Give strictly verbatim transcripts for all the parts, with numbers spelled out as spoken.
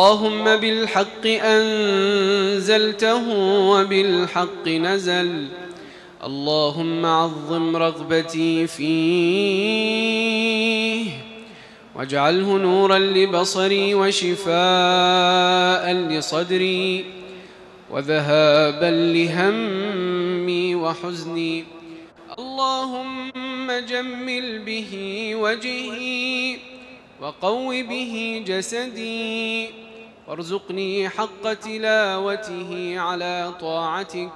اللهم بالحق أنزلته وبالحق نزل. اللهم عظم رغبتي فيه واجعله نورا لبصري وشفاء لصدري وذهابا لهمي وحزني. اللهم جمل به وجهي وقو به جسدي وارزقني حق تلاوته على طاعتك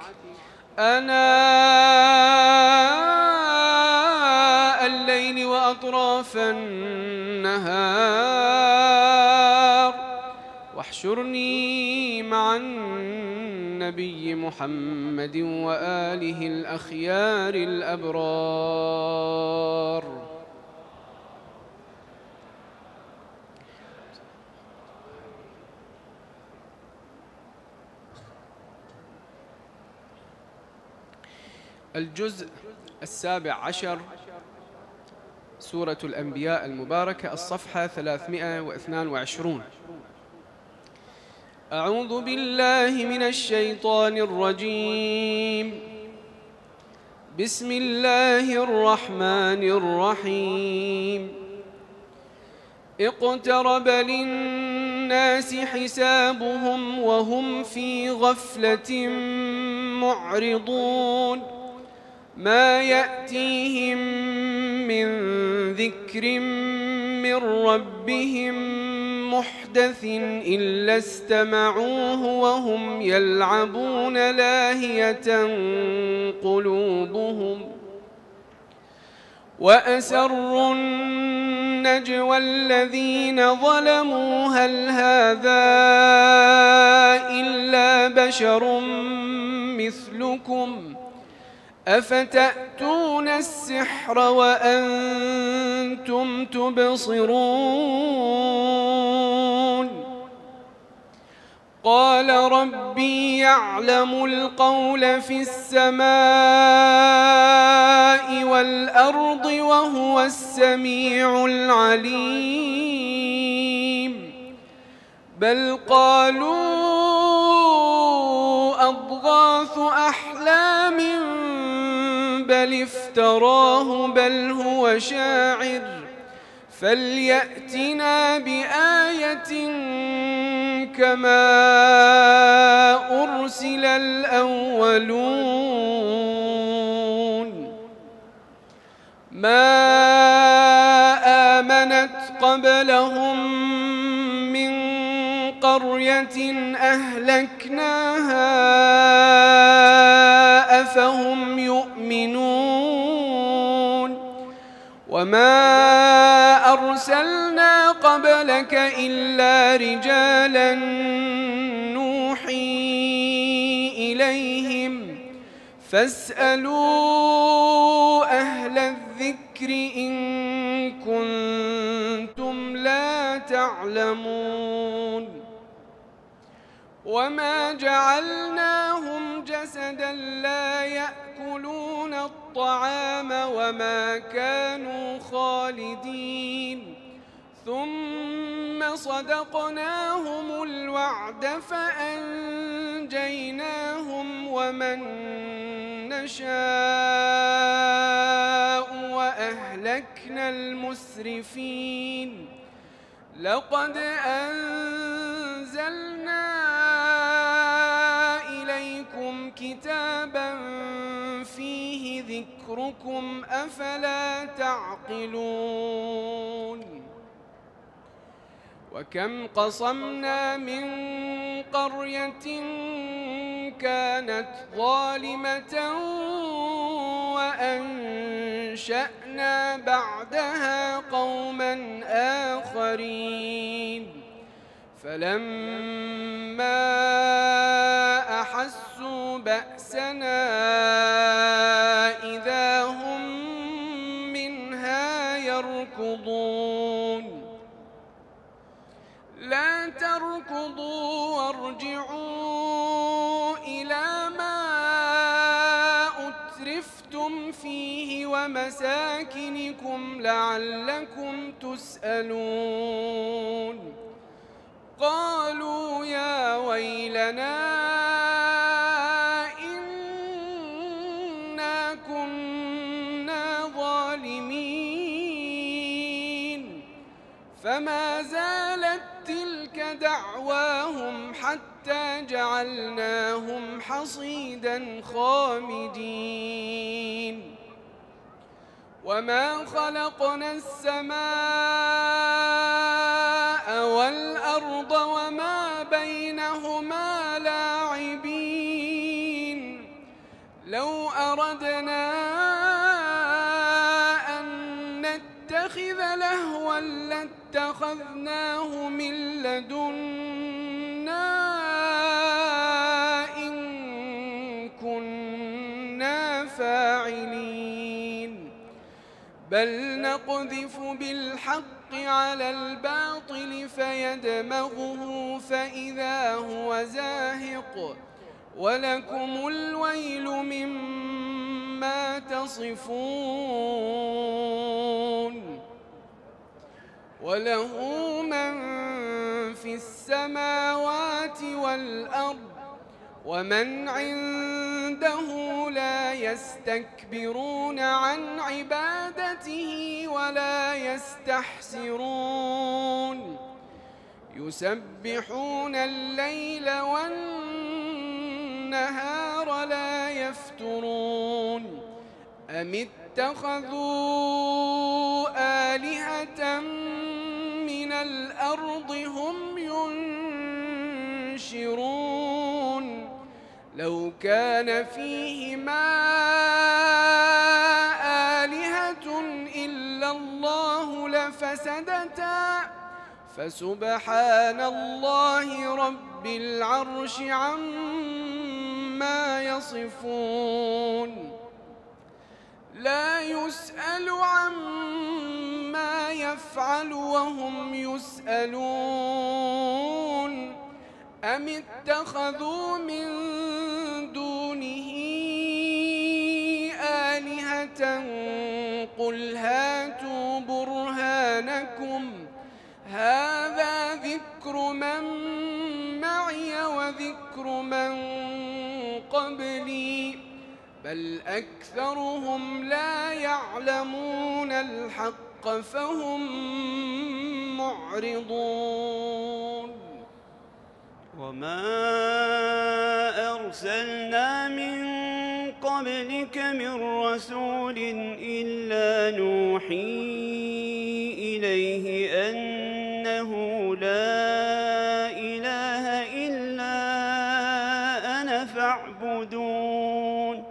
آناء الليل وأطراف النهار، واحشرني مع النبي محمد وآله الأخيار الأبرار. الجزء السابع عشر، سورة الأنبياء المباركة، الصفحة ثلاثمائة واثنان وعشرون. أعوذ بالله من الشيطان الرجيم. بسم الله الرحمن الرحيم. اقترب للناس حسابهم وهم في غفلة معرضون. ما يأتيهم من ذكر من ربهم محدث إلا استمعوه وهم يلعبون لاهية قلوبهم. وأسروا النجوى الذين ظلموا هل هذا إلا بشر مثلكم أفتأتون السحر وأنتم تبصرون. قال ربي يعلم القول في السماء والأرض وهو السميع العليم. بل قالوا أضغاث أحلام بل افتراه بل هو شاعر فليأتنا بآية كما أرسل الأولون. ما آمنت قبلهم من قرية أهلكناها أفهم يؤمنون. وما أرسلنا قبلك إلا رجالا نوحي إليهم فاسألوا أهل الذكر إن كنتم لا تعلمون. وما جعلناهم جسدا لا يأكلون الطعام وما كانوا خالدين ثم صدقناهم الوعد فأنجيناهم ومن نشاء وأهلكنا المسرفين. لقد أنزلنا إليكم كتابا فيه ذكركم أفلا تعقلون. وكم قصمنا من قرية كانت ظالمة وأنشأنا بعدها قوما آخرين فلما أحسوا بأسنا إذا هم منها يركضون. لا تركضوا وارجعوا إلى ما أترفتم فيه ومساكنكم لعلكم تسألون. قالوا ربنا إنا كنا ظالمين فما زالت تلك دعواهم حتى جعلناهم حصيدا خامدين وما خلقنا السماء والأرض وما بينهما لاعبين لو أردنا أن نتخذ لهوا لاتخذناه من لدنا إن كنا فاعلين بل نقذف بالحق على الباطل فيدمغه فإذا هو زاهق ولكم الويل مما تصفون وله من في السماوات والأرض ومن عنده لا يستكبرون عن عبادته ولا يستحسرون يسبحون الليل والنهار لا يفترون أم اتخذوا آلهة من الأرض هم ينشرون لو كان فيهما آلهة إلا الله لفسدتا فسبحان الله رب العرش عما يصفون لا يسأل عما يفعل وهم يسألون أم اتخذوا من دونه آلهة قل هاتوا برهانكم هذا ذكر من معي وذكر من قبلي بل أكثرهم لا يعلمون الحق فهم معرضون وما أرسلنا من قبلك من رسول إلا نوحي إليه أنه لا إله إلا أنا فاعبدون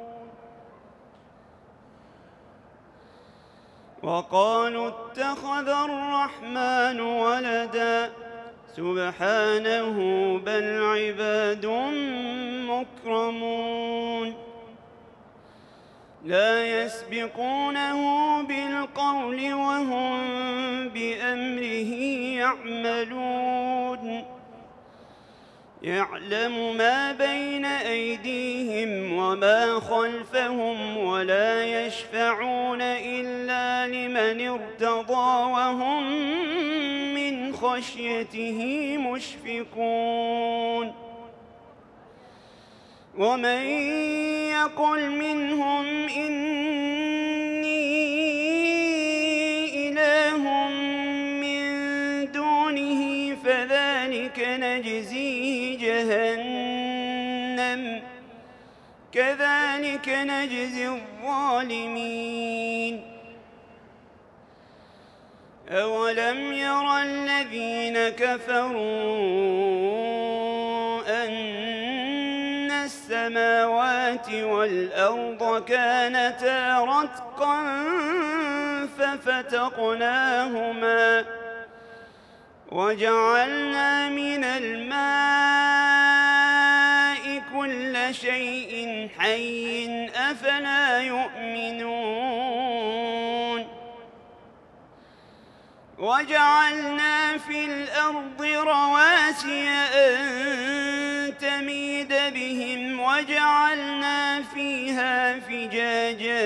وقالوا اتخذ الرحمن ولدا سبحانه بل عباد مكرمون لا يسبقونه بالقول وهم بأمره يعملون يعلم ما بين أيديهم وما خلفهم ولا يشفعون إلا لمن ارتضى وهم من خشيته مشفقون ومن يقل منهم إني إله من دونه فذلك نجزيه جهنم كذلك نجزي الظالمين أولم ير الذين كفروا أن السماوات والأرض كانتا رتقا ففتقناهما وجعلنا من الماء كل شيء حي أفلا يؤمنون وجعلنا في الأرض رواسي أن تميد بهم وجعلنا فيها فجاجا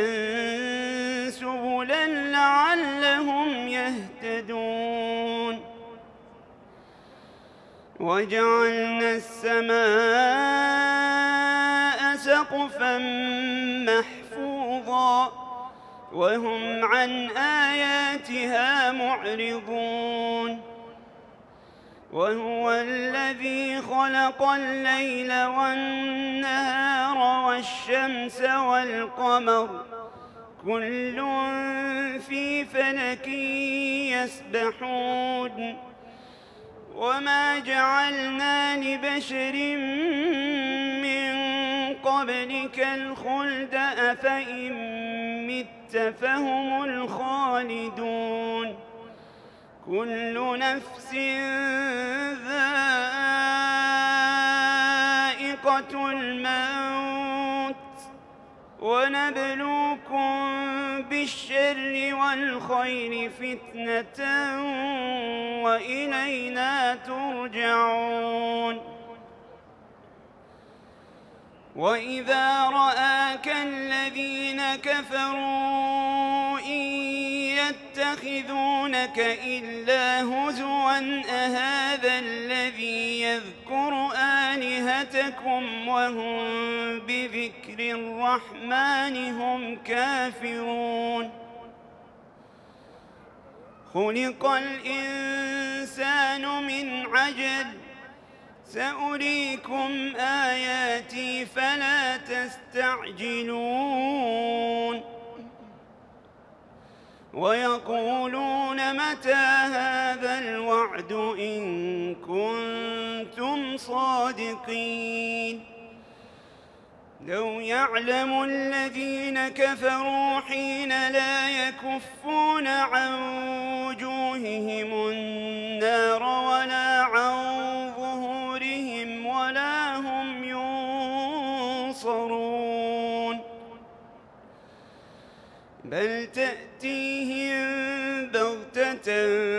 سبلا لعلهم يهتدون وجعلنا السماء سقفا محفوظا وهم عن آياتها معرضون وهو الذي خلق الليل والنهار والشمس والقمر كل في فلك يسبحون وما جعلنا لبشر من قبلك الخلد أفإن مت فهم الخالدون كل نفس ذائقة الموت ونبلوكم بالشر والخير فتنة وإلينا ترجعون وإذا رآك الذين كفروا إن يتخذونك إلا هزوا أهذا الذي يذكر آلهتكم وهم بذكر الرحمن هم كافرون خلق الإنسان من عجل سأريكم آياتي فلا تستعجلون ويقولون متى هذا الوعد إن كنتم صادقين لو يعلم الذين كفروا حين لا يكفون عن وجوههم النار ولا عن ظهورهم ولا هم ينصرون بل تأتيهم بغتة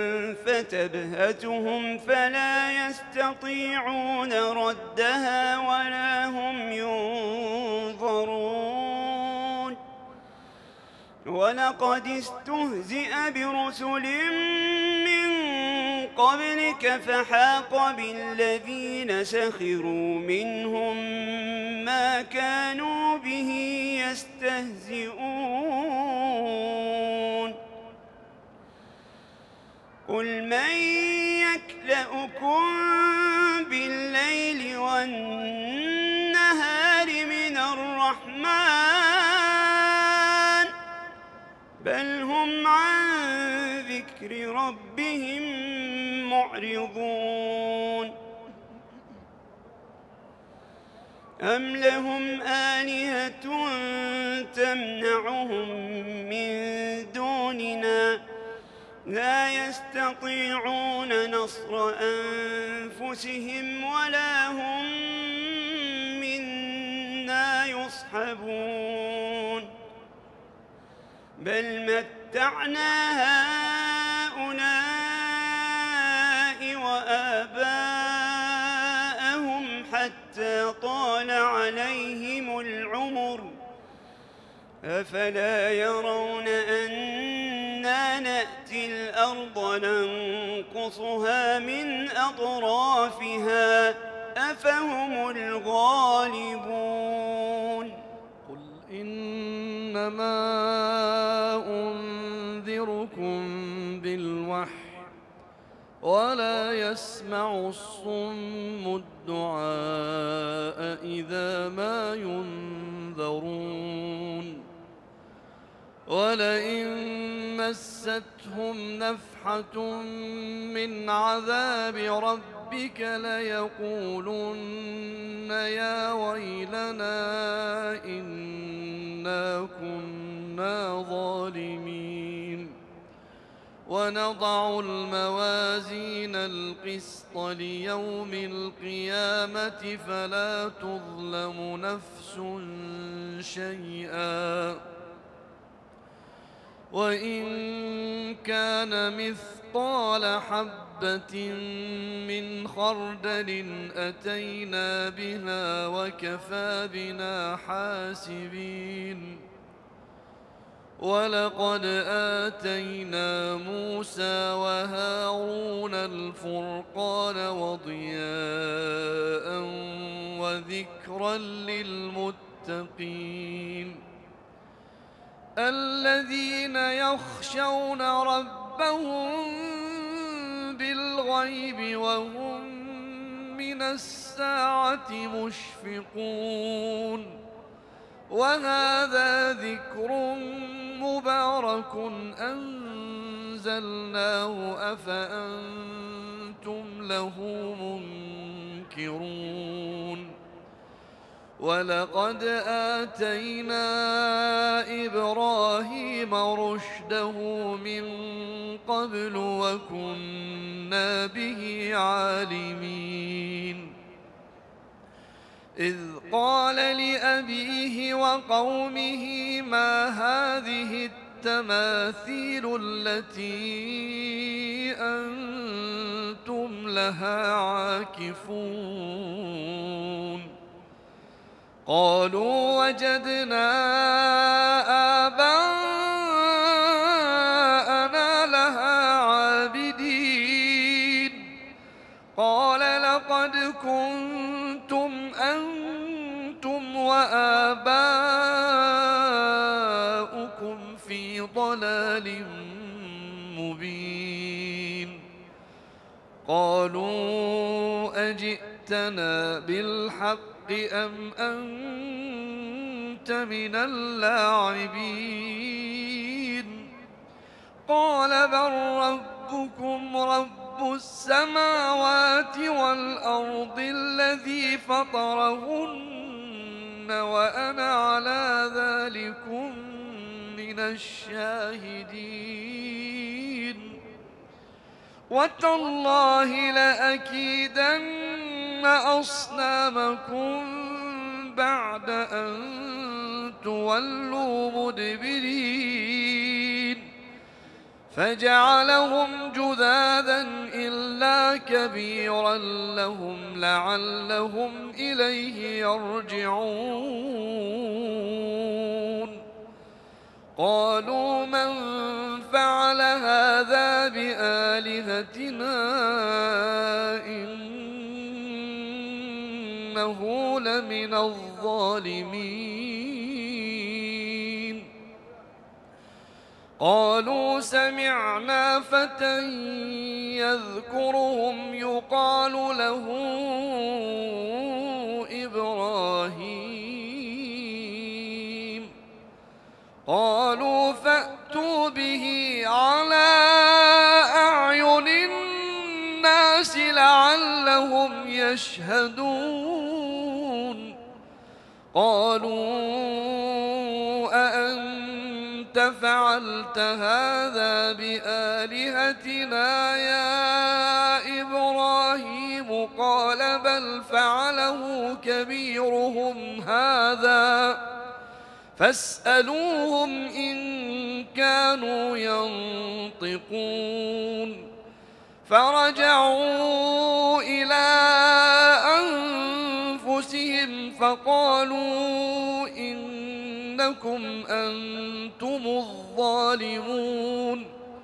فتبهتهم فلا يستطيعون ردها ولا هم ينظرون ولقد استهزئ برسل من قبلك فحاق بالذين سخروا منهم ما كانوا به يستهزئون قل من يكلؤكم بالليل والنهار من الرحمن بل هم عن ذكر ربهم معرضون أم لهم آلهة تمنعهم من دوننا لا يستطيعون نصر أنفسهم ولا هم منا يصحبون بل متعنا هؤلاء وآباءهم حتى طال عليهم العمر أفلا يرون أنا نأتي الأرض ننقصها من أطرافها أفهم الغالبون قل إنما أنذركم بالوحي ولا يسمع الصم الدعاء إذا ما ينذرون ولئن مستهم نفحة من عذاب ربك ليقولن يا ويلنا إنا كنا ظالمين ونضع الموازين القسط ليوم القيامة فلا تظلم نفس شيئا وإن كان مثقال حبة من خردل أتينا بها وكفى بنا حاسبين ولقد آتينا موسى وهارون الفرقان وضياء وذكرا للمتقين الذين يخشون ربهم بالغيب وهم من الساعة مشفقون وهذا ذكر مبارك أنزلناه أفأنتم له منكرون ولقد آتينا إبراهيم رشده من قبل وكنا به عالمين إذ قال لأبيه وقومه ما هذه التماثيل التي أنتم لها عاكفون قالوا وجدنا آباءنا لها عابدين قال لقد كنتم أنتم وآباؤكم في ضلال مبين قالوا أجئتنا بالحق أم أنت من اللاعبين قال بل ربكم رب السماوات والأرض الذي فطرهن وأنا على ذلكم من الشاهدين وتالله لأكيدن أصنامكم بعد أن تولوا مدبرين فجعلهم جذاذا إلا كبيرا لهم لعلهم إليه يرجعون قالوا من فعل هذا بآلهتنا إنه لمن الظالمين قالوا سمعنا فتى يذكرهم يقال له إبراهيم قالوا فأتوا به على أعين الناس لعلهم يشهدون قالوا أأنت فعلت هذا بآلهتنا يا إبراهيم قال بل فعله كبيرهم هذا فاسألوهم إن كانوا ينطقون فرجعوا إلى أنفسهم فقالوا إنكم أنتم الظالمون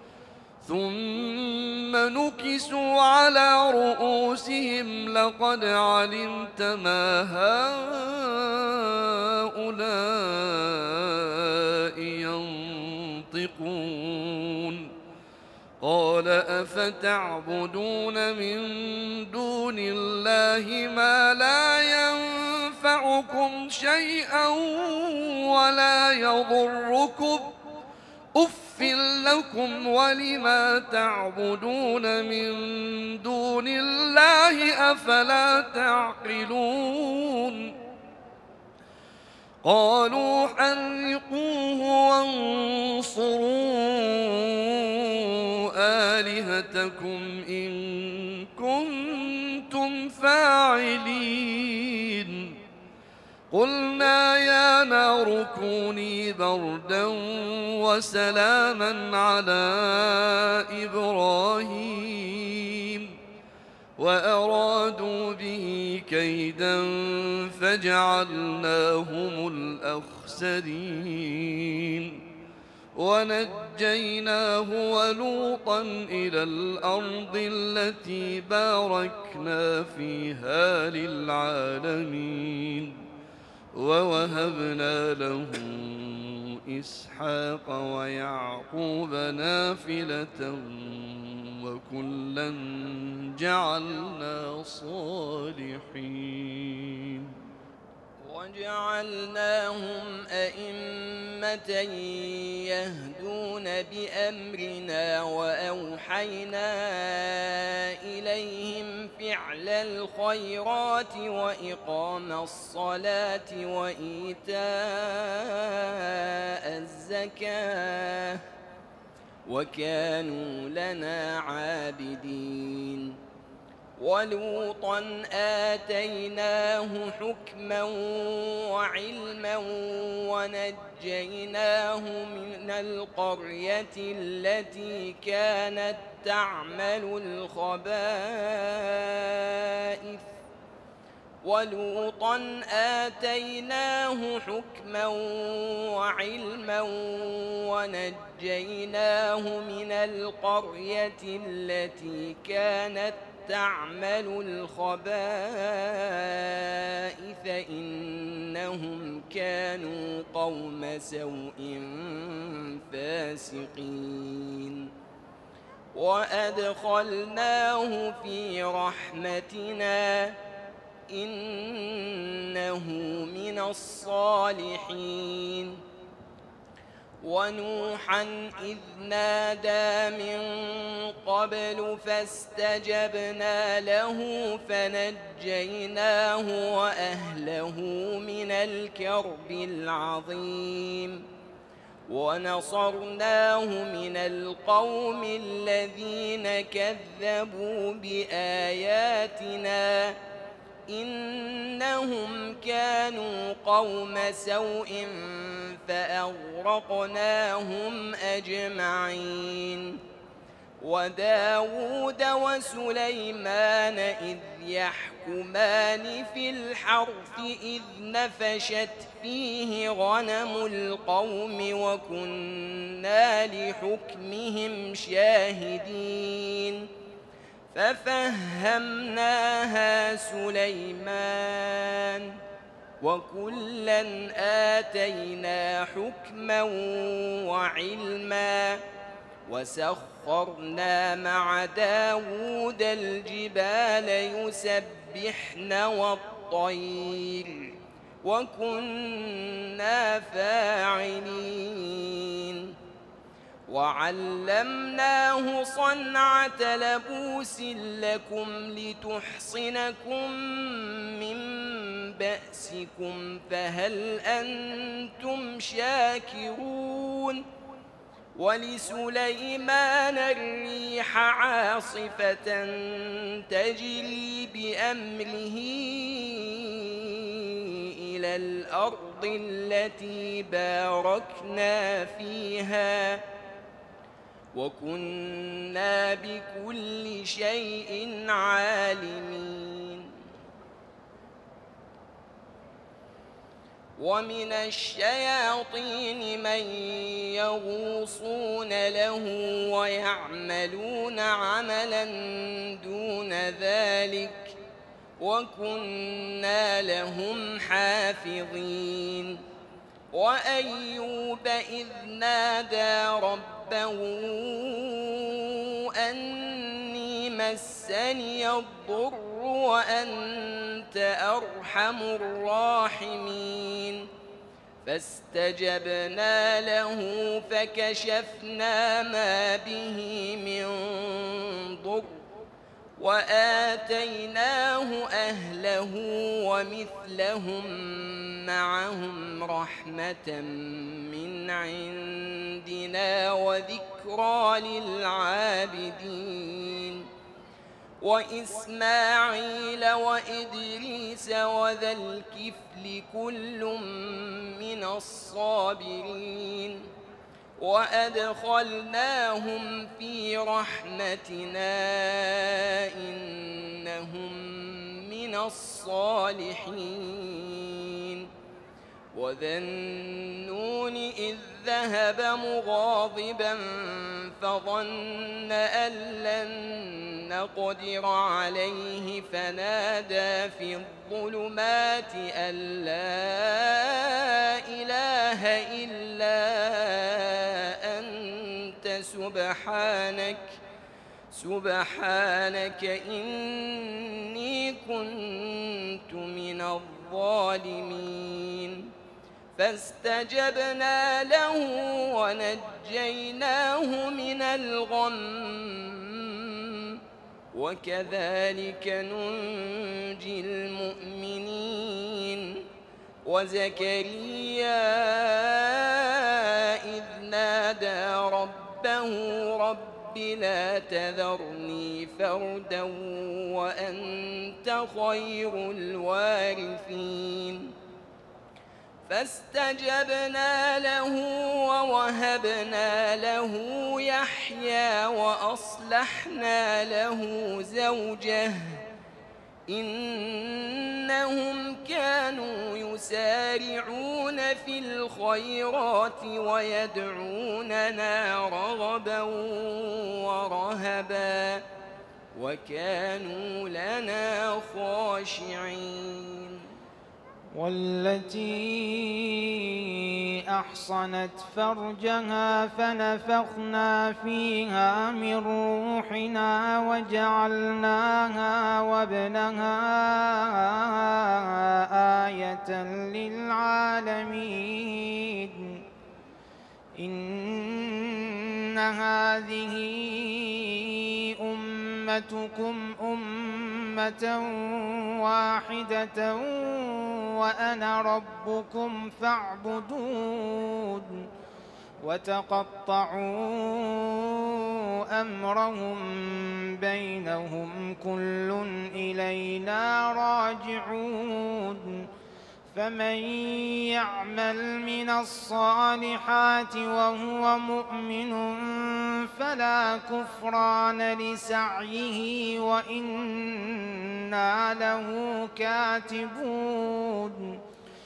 ثم نكسوا على رؤوسهم لقد علمت ما هؤلاء ينطقون قال أفتعبدون من دون الله ما لا ينفعكم شيئا ولا يضركم أف لكم ولما تعبدون من دون الله أفلا تعقلون قالوا حرقوه وانصروا آلهتكم إن كنتم فاعلين قلنا يا نار كوني بردا وسلاما على إبراهيم وأرادوا به كيدا فجعلناهم الأخسرين ونجيناه ولوطا إلى الأرض التي باركنا فيها للعالمين ووهبنا له إسحاق ويعقوب نافلة وكلا جعلنا صالحين وجعلناهم أئمة يهدون بأمرنا وأوحينا إليهم فعل الخيرات وإقام الصلاة وإيتاء الزكاة وكانوا لنا عابدين ولوطا آتيناه حكما وعلما ونجيناه من القرية التي كانت تعمل الخبائث ولوطا آتيناه حكما وعلما ونجيناه من القرية التي كانت تعمل الخبائث إنهم كانوا قوم سوء فاسقين وأدخلناه في رحمتنا إنه من الصالحين ونوحا إذ نادى من قبل فاستجبنا له فنجيناه وأهله من الكرب العظيم ونصرناه من القوم الذين كذبوا بآياتنا إنهم كانوا قوم سوء فأغرقناهم أجمعين وداود وسليمان إذ يحكمان في الحرث إذ نفشت فيه غنم القوم وكنا لحكمهم شاهدين ففهمناها سليمان وكلا آتينا حكما وعلما وسخرنا مع داود الجبال يسبحن والطير وكنا فاعلين وعلمناه صنعة لبوس لكم لتحصنكم من بأسكم فهل أنتم شاكرون ولسليمان الريح عاصفة تجري بأمره إلى الأرض التي باركنا فيها وكنا بكل شيء عالمين ومن الشياطين من يغوصون له ويعملون عملا دون ذلك وكنا لهم حافظين وأيوب إذ نادى ربه أني مسني الضر وأنت أرحم الراحمين فاستجبنا له فكشفنا ما به من ضر وآتيناه أهله ومثلهم معهم رحمة من عندنا وذكرى للعابدين وإسماعيل وإدريس وذا الكفل كل من الصابرين وأدخلناهم في رحمتنا إنهم من الصالحين وذا النون إذ ذهب مغاضبا فظن أن لن نقدر عليه فنادى في الظلمات أن لا إله إلا أنت سبحانك سبحانك إني كنت من الظالمين فاستجبنا له ونجيناه من الغم وكذلك ننجي المؤمنين وزكريا إذ نادى ربه رب لا تذرني فردا وأنت خير الوارثين فاستجبنا له ووهبنا له يحيى وأصلحنا له زوجه إنهم كانوا يسارعون في الخيرات ويدعوننا رغبا ورهبا وكانوا لنا خاشعين والتي أحصنت فرجها فنفخنا فيها من روحنا وجعلناها وابنها آية للعالمين إن هذه أمتكم أمة واحدة وأنا ربكم فاعبدون وتقطعوا أمرهم بينهم كل إلينا راجعون فمن يعمل من الصالحات وهو مؤمن فلا كفران لسعيه وإنا له كاتبون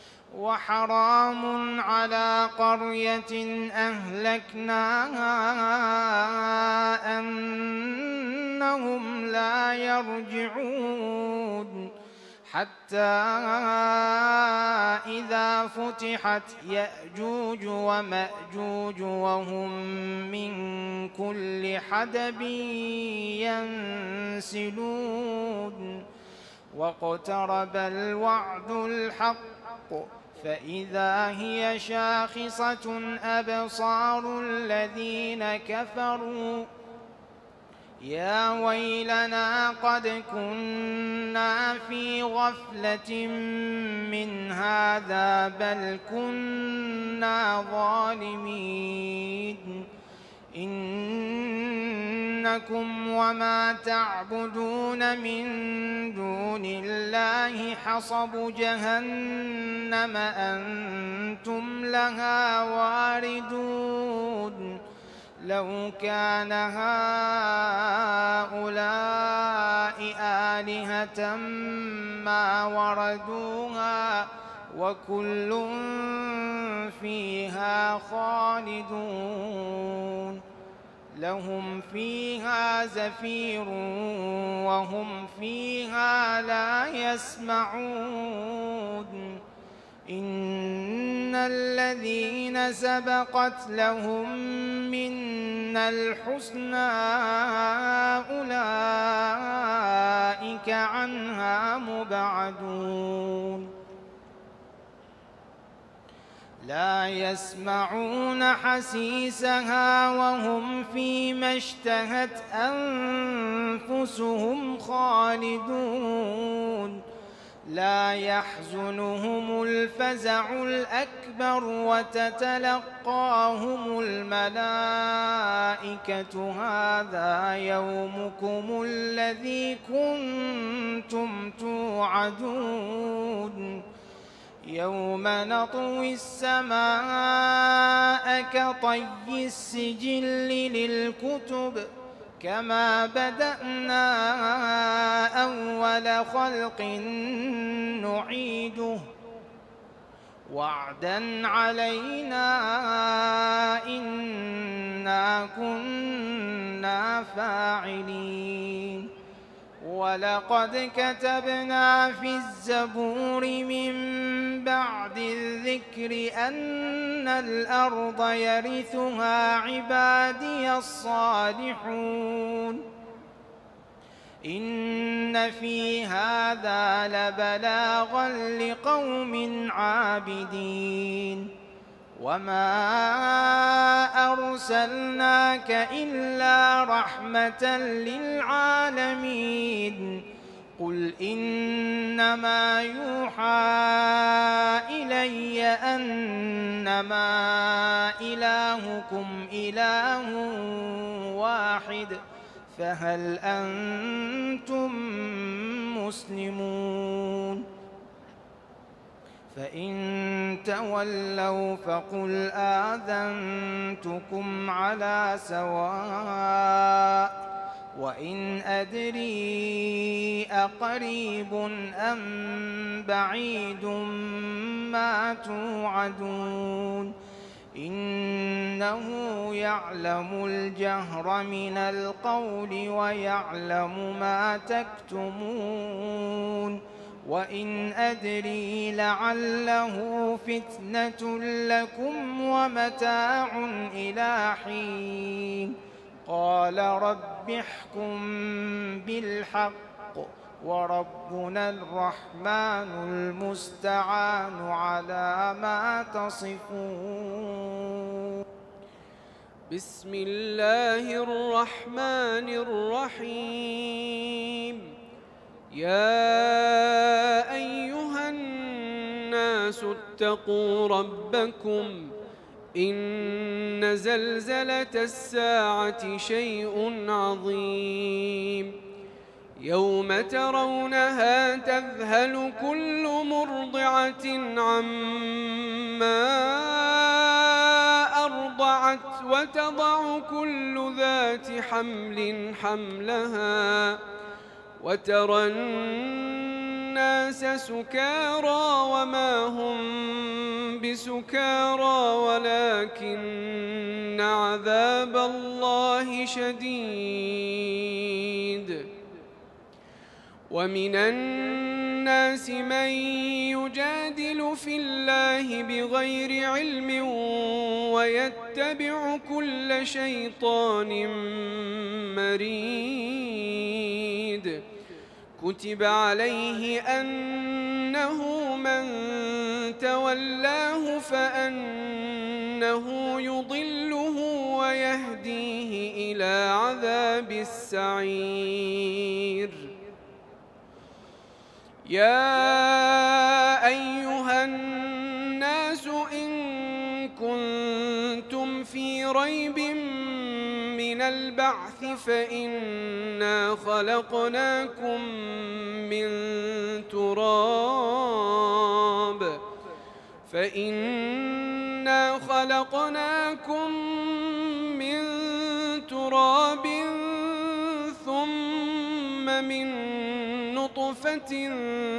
وحرام على قرية أهلكناها أنهم لا يرجعون حتى إذا فتحت يأجوج ومأجوج وهم من كل حدب ينسلون واقترب الوعد الحق فإذا هي شاخصة أبصار الذين كفروا يا ويلنا قد كنا في غفلة من هذا بل كنا ظالمين إنكم وما تعبدون من دون الله حصب جهنم أنتم لها واردون لو كان هؤلاء آلهة ما وردوها وكل فيها خالدون لهم فيها زفير وهم فيها لا يسمعون إن الذين سبقت لهم منا الحسنى أولئك عنها مبعدون لا يسمعون حسيسها وهم فيما اشتهت أنفسهم خالدون لا يحزنهم الفزع الأكبر وتتلقاهم الملائكة هذا يومكم الذي كنتم توعدون يوم نطوي السماء كطي السجل للكتب كما بدأنا أول خلق نعيده وعدا علينا إنا كنا فاعلين ولقد كتبنا في الزبور من بعد الذكر أن الأرض يرثها عبادي الصالحون إن في هذا لبلاغا لقوم عابدين وما أرسلناك إلا رحمة للعالمين قل إنما يوحى إلي أنما إلهكم إله واحد فهل أنتم مسلمون فإن تولوا فقل آذنتكم على سواء وإن أدري أقريب أم بعيد ما توعدون إنه يعلم الجهر من القول ويعلم ما تكتمون وإن أدري لعله فتنة لكم ومتاع إلى حين قال رب احكم بالحق وربنا الرحمن المستعان على ما تصفون بسم الله الرحمن الرحيم يا أيها الناس اتقوا ربكم إن زلزلة الساعة شيء عظيم يوم ترونها تذهل كل مرضعة عما أرضعت وتضع كل ذات حمل حملها وترى الناس سكارى وما هم بسكارى ولكن عذاب الله شديد ومن الناس من يجادل في الله بغير علم ويتبع كل شيطان مريد كتب عليه أنه من تولاه فأنه يضله ويهديه إلى عذاب السعير يا أيها الناس إن كنتم في ريب من البعث فإنا خلقناكم من تراب فإنا خلقناكم من تراب ثم من نطفة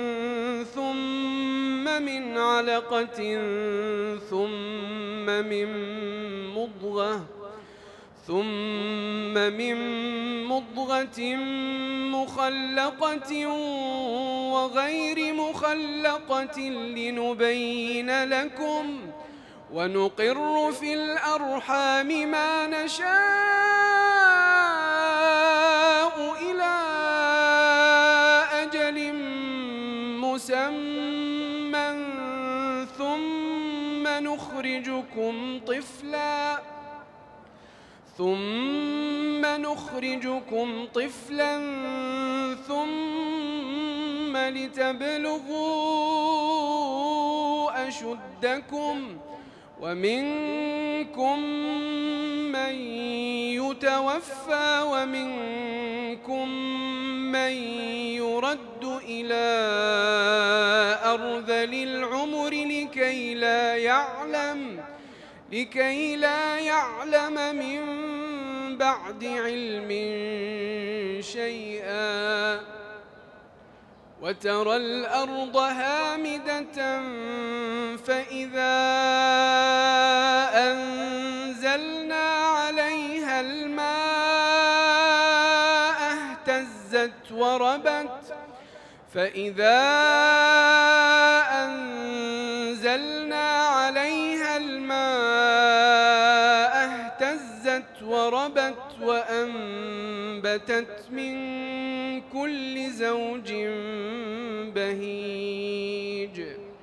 ثم من علقة ثم من مضغة ثم من مضغة مخلقة وغير مخلقة لنبين لكم ونقر في الأرحام ما نشاء إلى أجل مسمى ثم نخرجكم طفلاً ثم نخرجكم طفلا ثم لتبلغوا أشدكم ومنكم من يتوفى ومنكم من يرد إلى أرذل العمر لكي لا يعلم لكي لا يعلم من بعد علم شيئا وترى الأرض هامدة فإذا أنزلنا عليها الماء اهتزت وربت فإذا أنزلنا عليها الماء اهتزت وربت وأنبتت من كل زوج بهيج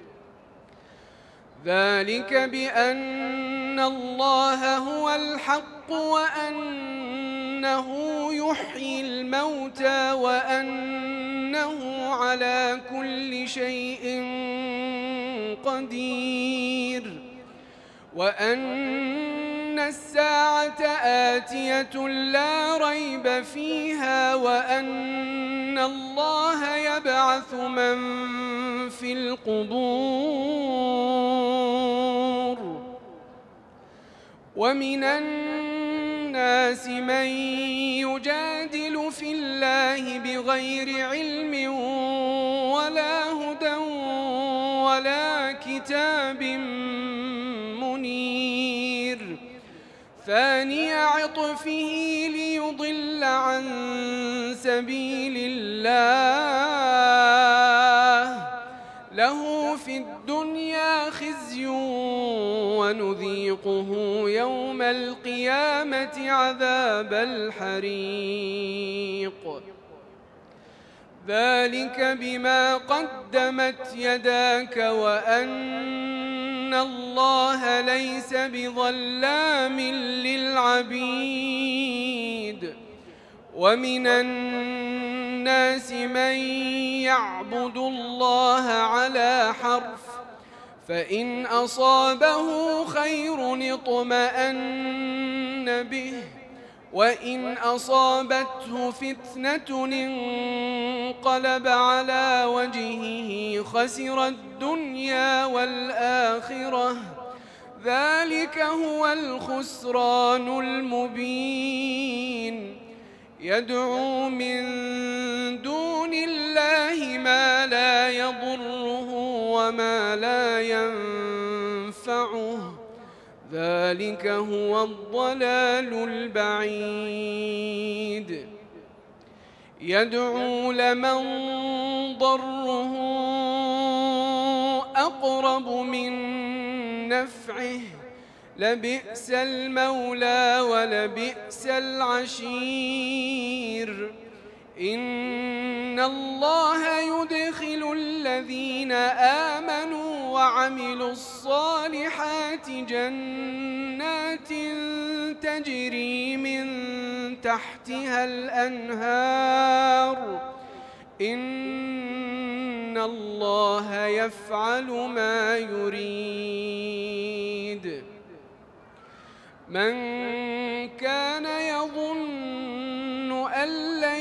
ذلك بأن الله هو الحق وأنه يحيي الموتى وأنه على كل شيء قدير وأن الساعة آتية لا ريب فيها وأن الله يبعث من في القبور ومن الناس من يجادل في الله بغير علم ولا هدى ولا كتاب منير ثاني عطفه ليضل عن سبيل الله له في الدنيا خزي ونذيقه يوم القيامة عذاب الحريق ذلك بما قدمت يداك وأن الله ليس بظلام للعبيد ومن الناس من يعبد الله على حرف فإن أصابه خير اطمأن به وإن أصابته فتنة انقلب على وجهه خسر الدنيا والآخرة ذلك هو الخسران المبين يدعو من دون الله ما لا يضره وما لا ينفعه ذلك هو الضلال البعيد يدعو لمن ضره أقرب من نفعه لبئس المولى ولبئس العشير إن الله يدخل الذين آمنوا وعملوا الصالحات جنات تجري من تحتها الأنهار إن الله يفعل ما يريد من كان يظن أن لن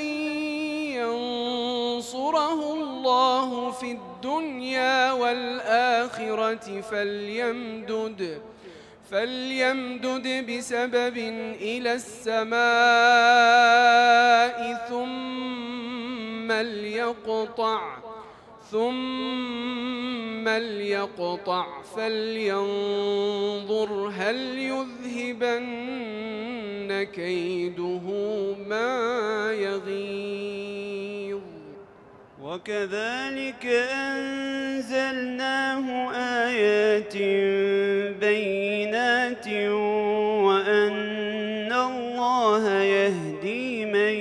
ينصره الله في الدنيا والآخرة فليمدد فليمدد بسبب إلى السماء ثم ليقطع ثم ليقطع فلينظر هل يذهبن كيده ما يغيظ وكذلك أنزلناه آيات بينات وأن الله يهدي من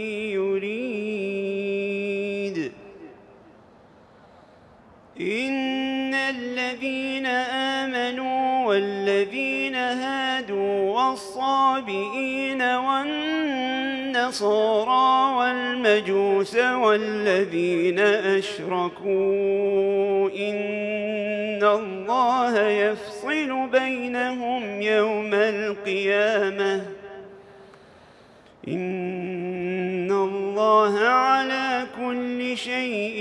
يريد إن الذين آمنوا والذين هادوا والصابئين والنصارى والمجوس والذين أشركوا إن الله يفصل بينهم يوم القيامة إن الله على كل شيء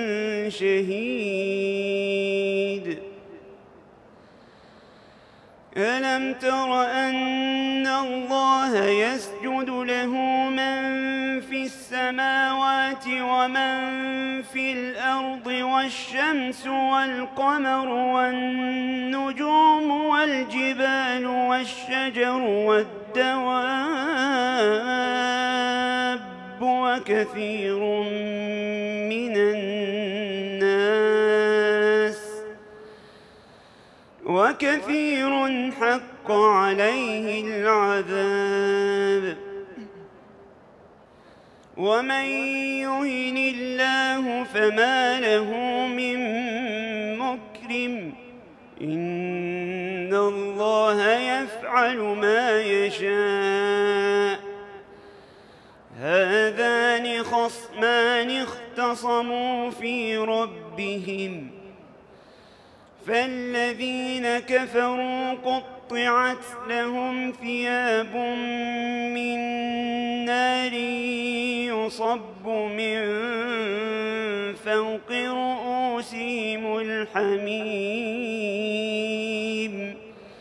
شهيد ألم تر أن الله يسجد له من في السماوات ومن في الأرض والشمس والقمر والنجوم والجبال والشجر والدواب وكثير من الناس وكثير حق عليه العذاب ومن يهن الله فما له من مكرم إن الله يفعل ما يشاء هذان خصمان اختصموا في ربهم فالذين كفروا قطعت لهم ثياب من نار يصب من فوق رؤوسهم الحميم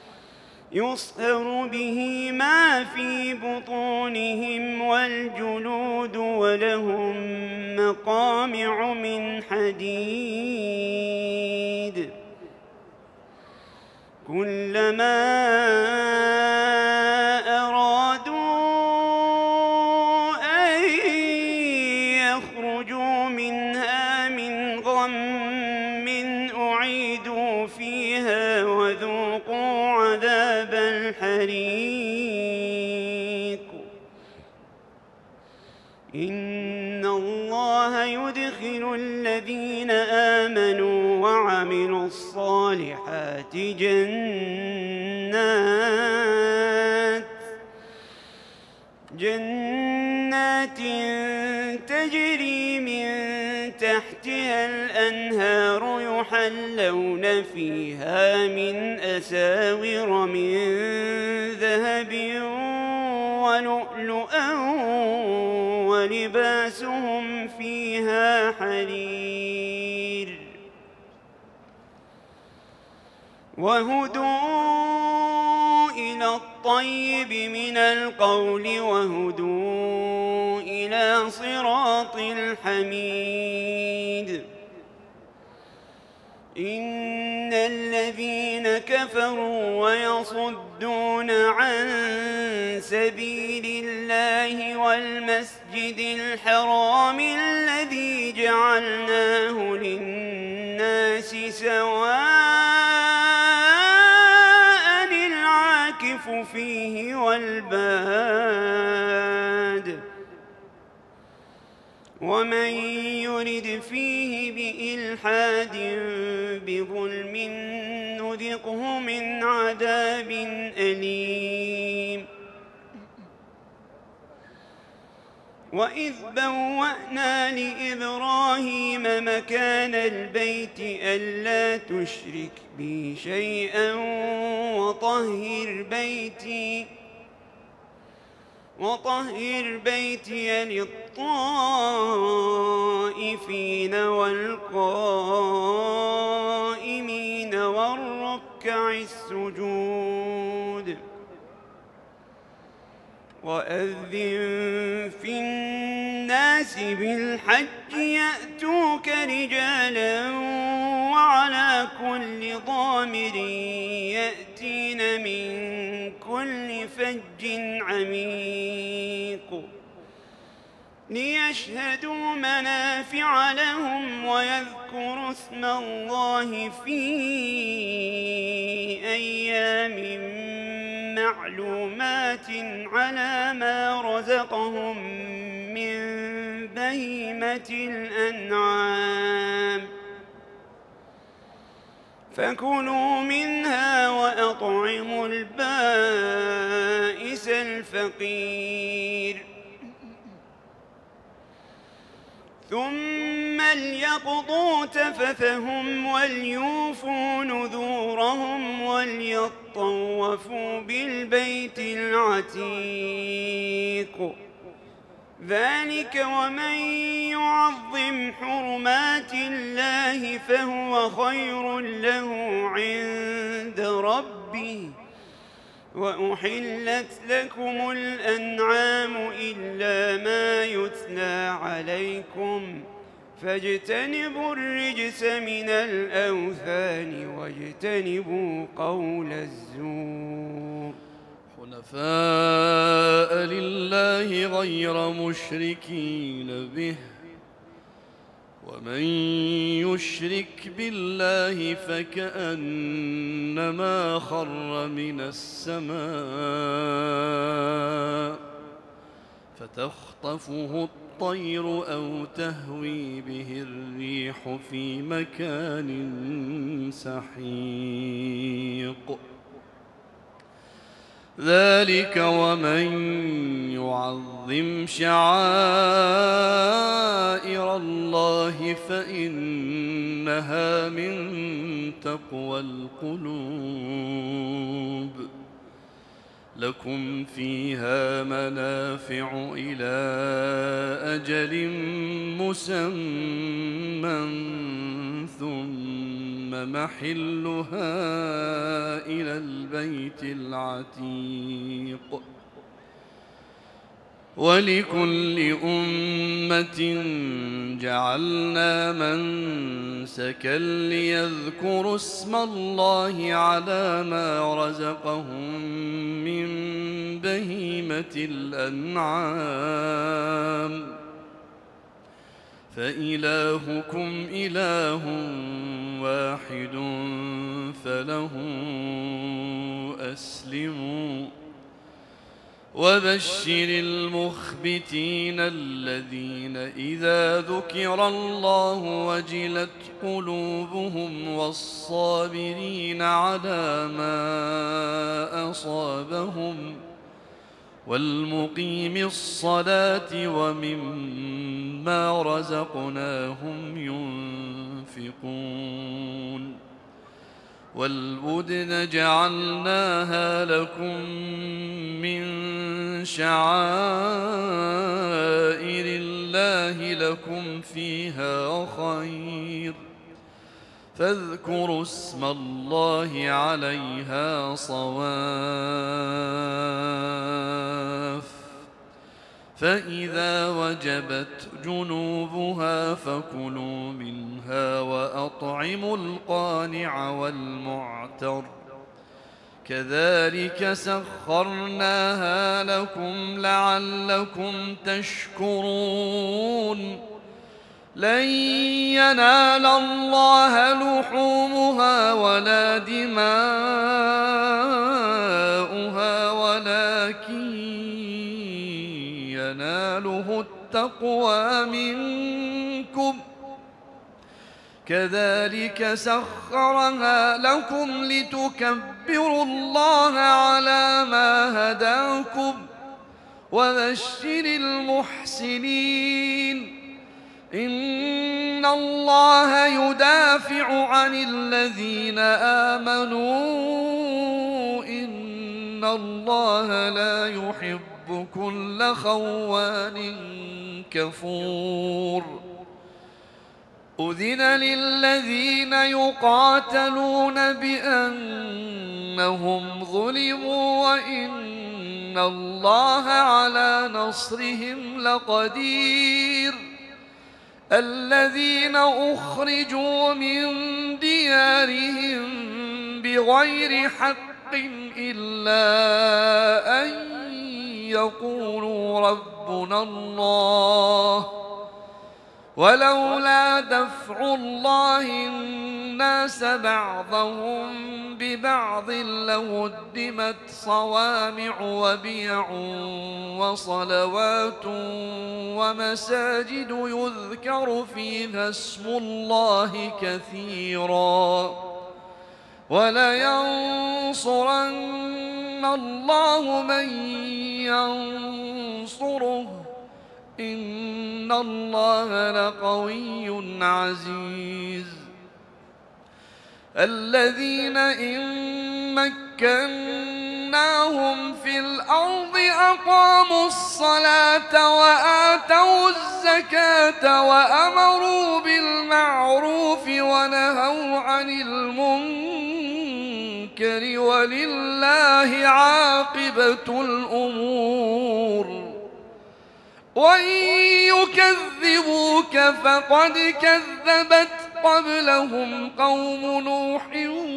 يصهر به ما في بطونهم والجلود ولهم مقامع من حديد كلما أرادوا أن يخرجوا منها من غم أعيدوا فيها وذوقوا عذاب الحريق إن الله يدخل الذين آمنوا وعملوا الصالحات جنات جنات تجري من تحتها الأنهار يحلون فيها من أساور من ذهب ولؤلؤا ولباسهم فيها حرير وهدوا إلى الطيب من القول وهدوا إلى صراط الحميد إن الذين كفروا ويصدون عن سبيل الله والمسجد الحرام الذي جعلناه للناس سواء العاكف فيه والباد ومن يرد فيه بإلحاد بظلم نذقه من عذاب أليم وإذ بوأنا لإبراهيم مكان البيت ألا تشرك بي شيئا وطهر بيتي وطهر بيتي للطائفين والقائمين والركع السجود وأذن في الناس بالحج يأتوك رجالا وعلى كل ضامر يأتين من كل فج عميق ليشهدوا منافع لهم ويذكروا اسم الله في أيام معلومات على ما رزقهم من بهيمة الأنعام فكلوا منها وأطعموا البائس الفقير ثم ليقضوا تفثهم وليوفوا نذورهم وليطوفوا بالبيت العتيق ذلك ومن يعظم حرمات الله فهو خير له عند ربه وأحلت لكم الأنعام إلا ما يتلى عليكم فاجتنبوا الرجس من الأوثان واجتنبوا قول الزور حنفاء لله غير مشركين به ومن يشرك بالله فكأنما خر من السماء فتخطفه الطير أو تهوي به الريح في مكان سحيق ذلك ومن يعظم شعائر الله فإنها من تقوى القلوب لكم فيها منافع إلى أجل مسمى ثم محلها إلى البيت العتيق ولكل أمة جعلنا منسكا ليذكروا اسم الله على ما رزقهم من بهيمة الأنعام فإلهكم إله واحد فله أسلموا وبشر المخبتين الذين إذا ذكر الله وجلت قلوبهم والصابرين على ما أصابهم والمقيم الصلاة ومما رزقناهم ينفقون والبدن جعلناها لكم من شعائر الله لكم فيها خير فاذكروا اسم الله عليها صواف فإذا وجبت جنوبها فكلوا منها وأطعموا القانع والمعتر كذلك سخرناها لكم لعلكم تشكرون لن ينال الله لحومها ولا دماؤها ولكن يناله التقوى منكم كذلك سخرها لكم لتكبروا الله على ما هداكم وبشر المحسنين إن الله يدافع عن الذين آمنوا إن الله لا يحب كل خوان كفور أذن للذين يقاتلون بأنهم ظلموا وإن الله على نصرهم لقدير الذين أخرجوا من ديارهم بغير حق إلا أن يقولوا ربنا الله ولولا دفع الله الناس بعضهم ببعض لهدمت صوامع وبيع وصلوات ومساجد يذكر فيها اسم الله كثيرا ولينصرن الله من ينصره إن الله لقوي عزيز الذين إن مكناهم في الأرض أقاموا الصلاة وآتوا الزكاة وأمروا بالمعروف ونهوا عن المنكر المنكر ولله عاقبة الأمور. وإن يكذبوك فقد كذبت قبلهم قوم نوح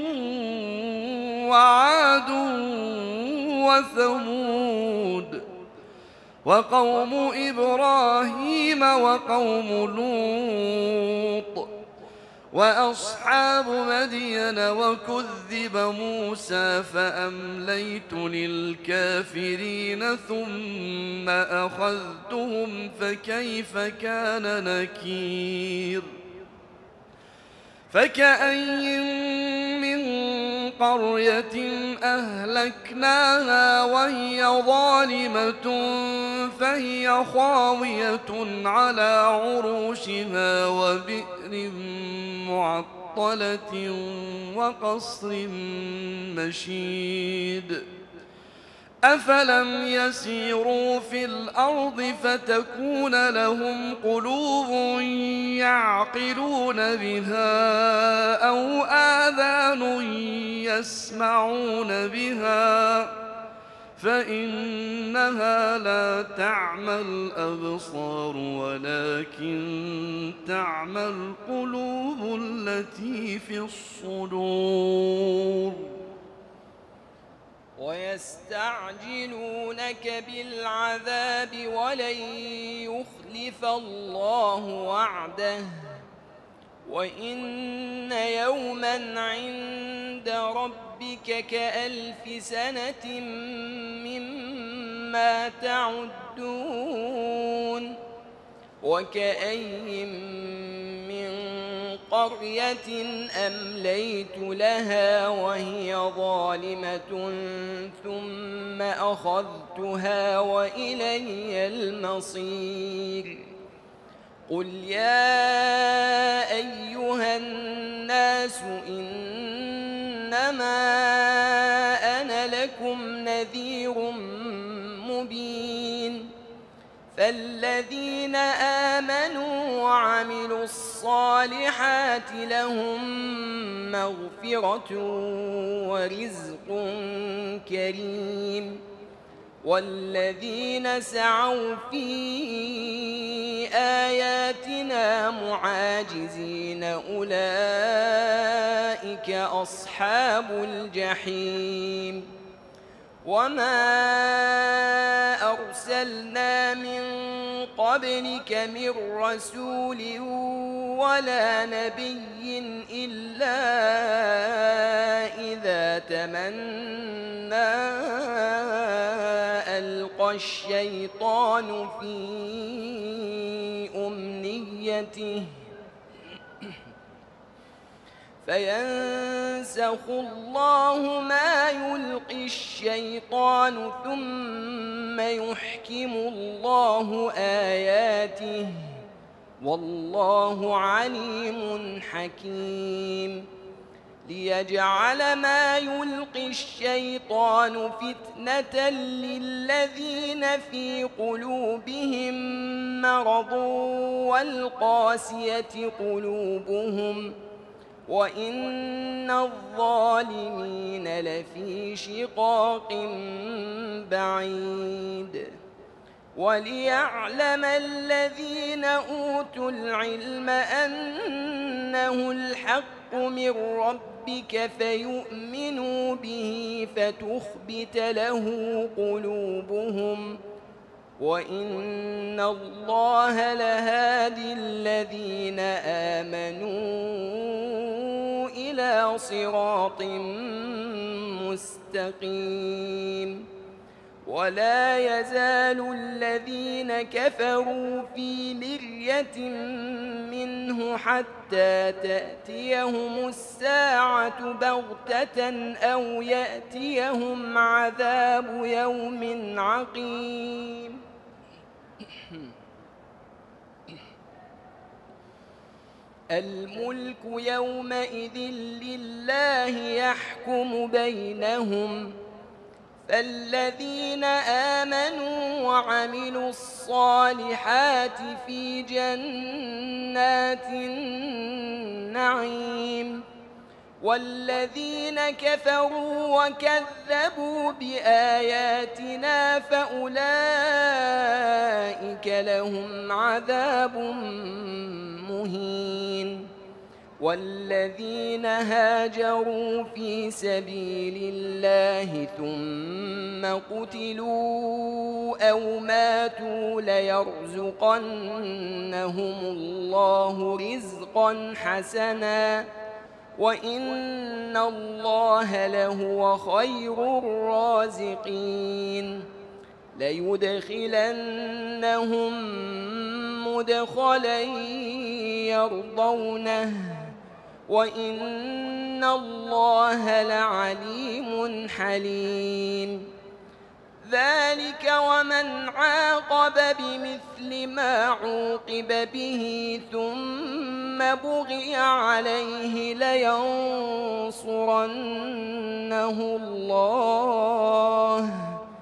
وعاد وثمود وقوم إبراهيم وقوم لوط وأصحاب مدين وكذب موسى فأمليت للكافرين ثم أخذتهم فكيف كان نكير. فكأين من قرية أهلكناها وهي ظالمة فهي خاوية على عروشها وبئر معطلة وقصر مشيد. أفلم يسيروا في الأرض فتكون لهم قلوب يعقلون بها أو آذان يسمعون بها فإنها لا تعمى الأبصار ولكن تعمى القلوب التي في الصدور. ويستعجلونك بالعذاب ولن يخلف الله وعده وإن يوما عند ربك كألف سنة مما تعدون. وكأين من قرية أمليت لها وهي ظالمة ثم أخذتها وإلي المصير. قل يا أيها الناس إنما أنا لكم نذير مبين. فالذين آمنوا وعملوا الصالحات لهم مغفرة ورزق كريم. والذين سعوا في آياتنا معاجزين أولئك أصحاب الجحيم. وما أرسلنا من قبلك من رسول ولا نبي إلا إذا تمنى ألقى الشيطان في أمنيته فينسخ الله ما يلقي الشيطان ثم يحكم الله آياته والله عليم حكيم. ليجعل ما يلقي الشيطان فتنة للذين في قلوبهم مرض والقاسية قلوبهم وإن الظالمين لفي شقاق بعيد. وليعلم الذين أوتوا العلم أنه الحق من ربك فيؤمنوا به فتخبت له قلوبهم وإن الله لهادي الذين آمنوا إلى صراط مستقيم. ولا يزال الذين كفروا في مرية منه حتى تأتيهم الساعة بغتة أو يأتيهم عذاب يوم عقيم. الملك يومئذ لله يحكم بينهم فالذين آمنوا وعملوا الصالحات في جنات النعيم والذين كفروا وكذبوا بآياتنا فأولئك لهم عذاب مهين والذين هاجروا في سبيل الله ثم قتلوا أو ماتوا ليرزقنهم الله رزقا حسنا وإن الله لهو خير الرازقين ليدخلنهم مدخلا يرضونه وإن الله لعليم حليم ذلك ومن عاقب بمثل ما عوقب به ثم بغي عليه لينصرنه الله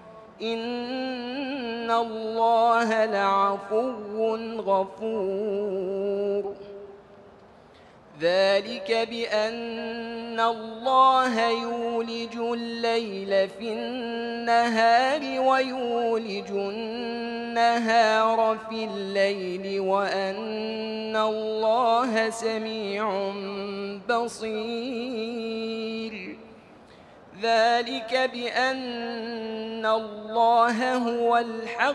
إن الله لعفو غفور ذلك بأن الله يولج الليل في النهار ويولج النهار في الليل وأن الله سميع بصير ذلك بأن الله هو الحق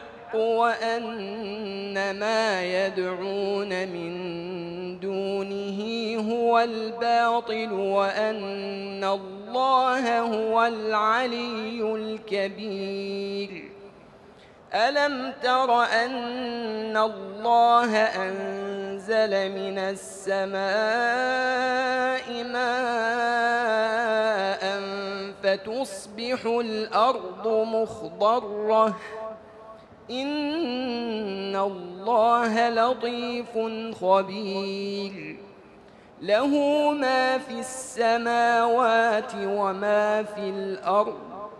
وأن ما يدعون من دونه هو الباطل وأن الله هو العلي الكبير ألم تر أن الله أنزل من السماء ماء فتصبح الأرض مخضرة إن الله لطيف خبير له ما في السماوات وما في الأرض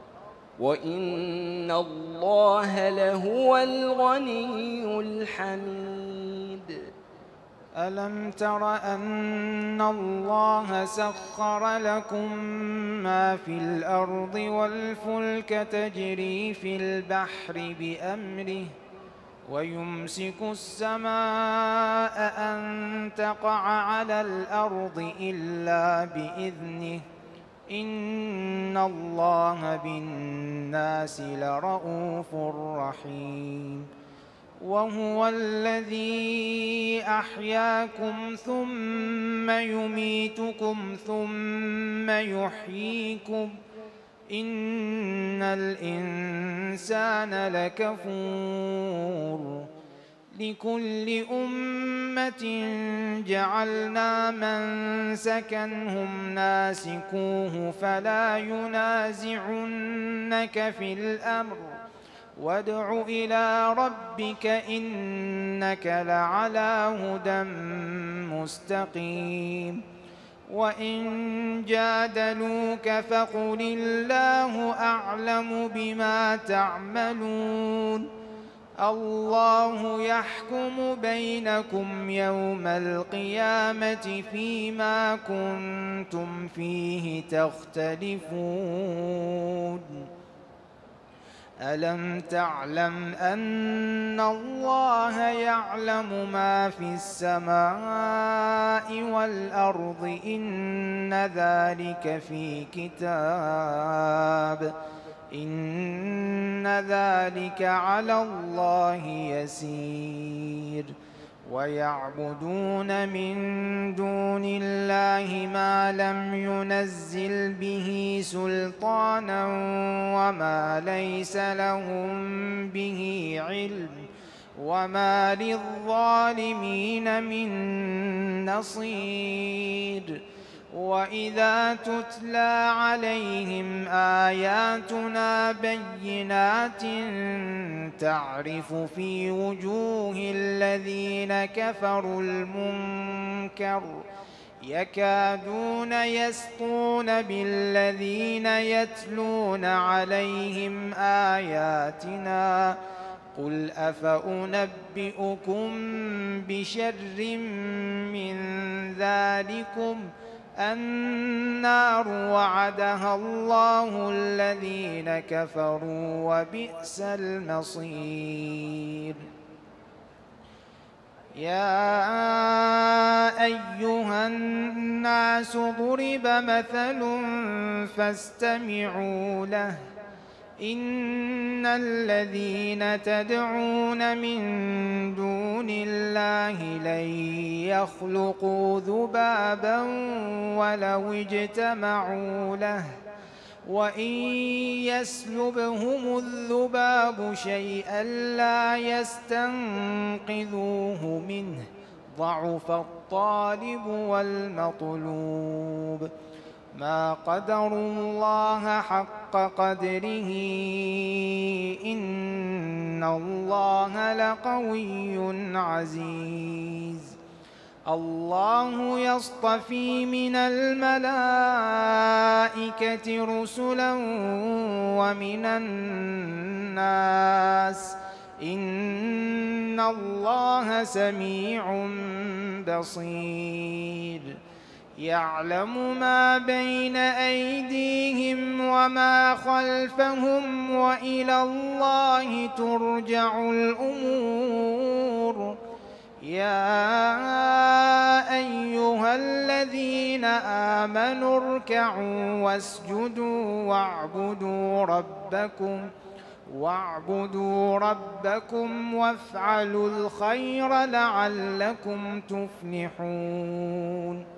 وإن الله لهو الغني الحميد ألم تر أن الله سخر لكم ما في الأرض والفلك تجري في البحر بأمره ويمسك السماء أن تقع على الأرض إلا بإذنه إن الله بالناس لرءوف رحيم وهو الذي أحياكم ثم يميتكم ثم يحييكم إن الإنسان لكفور لكل أمة جعلنا منسكا هم ناسكوه فلا ينازعنك في الأمر وادع إلى ربك إنك لعلى هدى مستقيم وإن جادلوك فقل الله أعلم بما تعملون الله يحكم بينكم يوم القيامة فيما كنتم فيه تختلفون ألم تعلم أن الله يعلم ما في السماء والأرض إن ذلك في كتاب إن ذلك على الله يسير ويعبدون من دون الله ما لم ينزل به سلطانا وما ليس لهم به علم وما للظالمين من نصير وإذا تتلى عليهم آياتنا بينات تعرف في وجوه الذين كفروا المنكر يكادون يسطون بالذين يتلون عليهم آياتنا قل أفأنبئكم بشر من ذلكم النار وعدها الله الذين كفروا وبئس المصير. يا أيها الناس ضرب مثل فاستمعوا له إن الذين تدعون من دون الله لن يخلقوا ذبابا ولو اجتمعوا له وإن يسلبهم الذباب شيئا لا يستنقذوه منه ضعف الطالب والمطلوب. ما قدروا الله حق قدره إن الله لقوي عزيز. الله يصطفي من الملائكة رسلا ومن الناس إن الله سميع بصير. يعلم ما بين أيديهم وما خلفهم وإلى الله ترجع الأمور. يا أيها الذين آمنوا اركعوا واسجدوا واعبدوا ربكم واعبدوا ربكم وافعلوا الخير لعلكم تفلحون.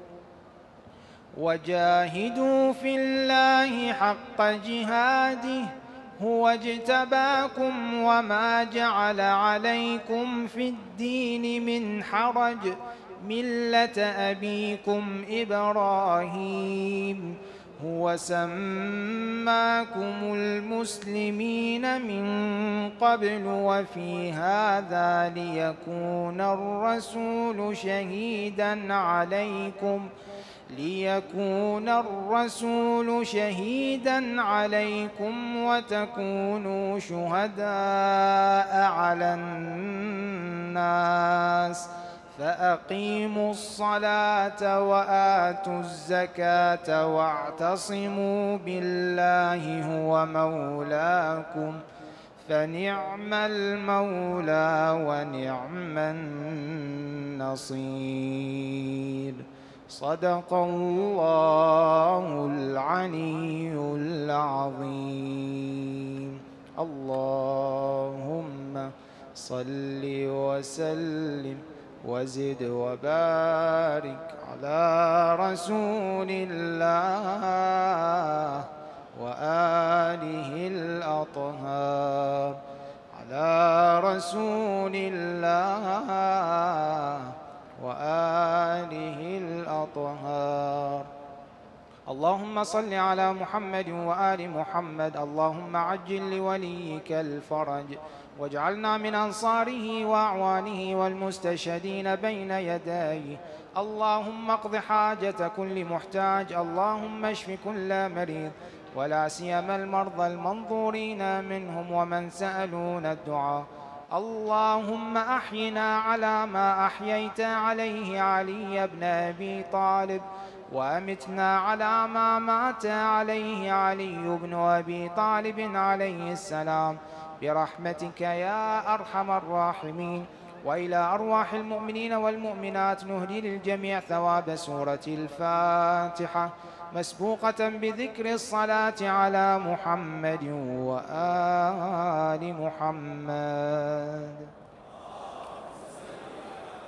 وجاهدوا في الله حق جهاده هو اجتباكم وما جعل عليكم في الدين من حرج ملة أبيكم إبراهيم هو سماكم المسلمين من قبل وفي هذا ليكون الرسول شهيدا عليكم ليكون الرسول شهيدا عليكم وتكونوا شهداء على الناس فأقيموا الصلاة وآتوا الزكاة واعتصموا بالله هو مولاكم فنعم المولى ونعم النصير. صدق الله العلي العظيم. اللهم صل وسلم وزد وبارك على رسول الله وآله الأطهار على رسول الله وآله الأطهار. اللهم صل على محمد وآل محمد. اللهم عجل لوليك الفرج واجعلنا من أنصاره وأعوانه والمستشهدين بين يديه. اللهم اقض حاجة كل محتاج. اللهم اشف كل مريض ولا سيما المرضى المنظورين منهم ومن سألون الدعاء. اللهم أحينا على ما أحييت عليه علي بن أبي طالب وأمتنا على ما مات عليه علي بن أبي طالب عليه السلام برحمتك يا أرحم الراحمين. وإلى أرواح المؤمنين والمؤمنات نهدي للجميع ثواب سورة الفاتحة مسبوقة بذكر الصلاة على محمد وآل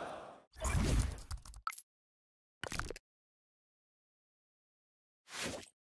محمد.